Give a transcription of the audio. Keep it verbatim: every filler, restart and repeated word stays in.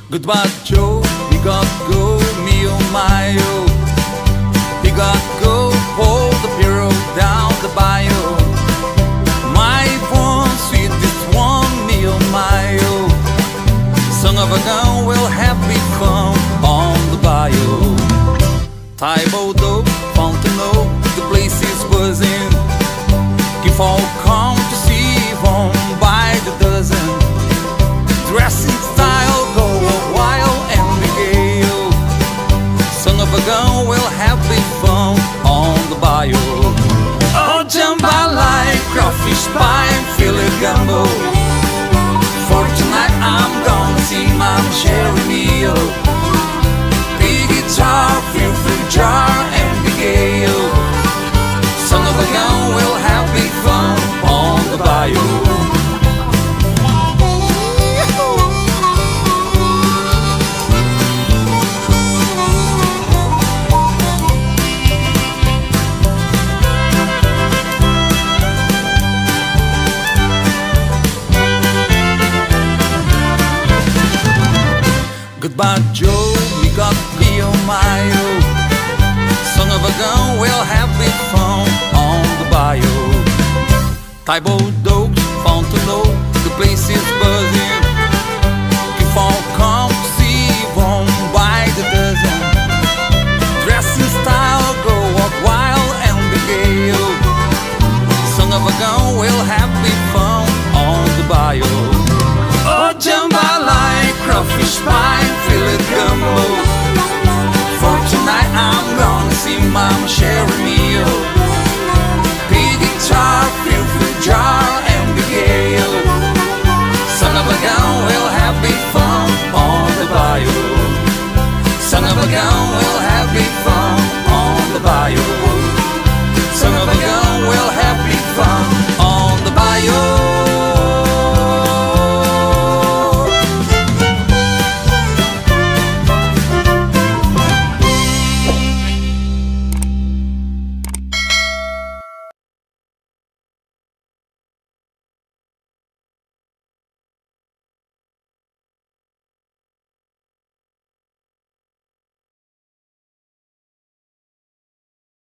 Goodbye Joe, we got go, me oh my oh. We got go, pull the bureau down the bio. My one, sweetest one, me oh my oh. Son of a gun will have me fun on the bio. Tybalt dope, Fountain Oak, the place is buzzing. Give all come to see one by the dozen. Dressing style, go a while and regale. Son of a gun will have big fun on the bio. Oh, jambalaya, crawfish pie, Philly gumbo. For tonight I'm gonna see Mama Sherry meal. Big guitar, feel free jar and regale. Son of a gun will have big fun on the bio. Goodbye Joe, we got me oh my oh. Son of a gun will have big fun on the bio. Tybalt dope, Fountain Oak, the place is buzzing. If all come to see one by the dozen. Dressing style, go walk wild and be gale. Son of a gun will have big fun on the bio. Oh, jambalaya, crawfish pie, Philly gumbo. For tonight I'm gonna see Mama Sherry meal.